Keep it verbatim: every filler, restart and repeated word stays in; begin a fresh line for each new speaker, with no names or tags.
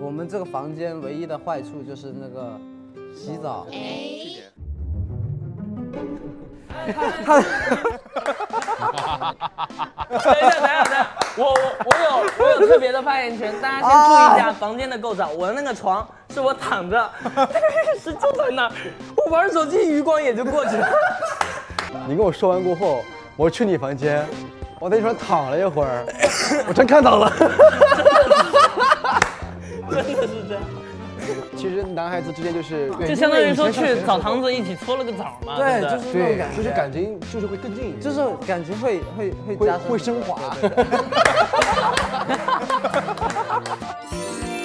我们这个房间唯一的坏处就是那个洗澡。他，
等一下，等一下，等一下，我我我有我有特别的发言权，大家先注意一下房间的构造。我的那个床是我躺着，是就在那儿，我玩手机余光也就过去了。
你跟我说完过后，我去你房间，我在你床上躺了一会儿，我真看到了。
真的是这样。
其实男孩子之间就是，
就相当于说去澡堂子一起搓了个澡嘛。
对，就是那种感觉，
就是感情就是会更近一点，
就是感情会会会
会
加深，
会升华。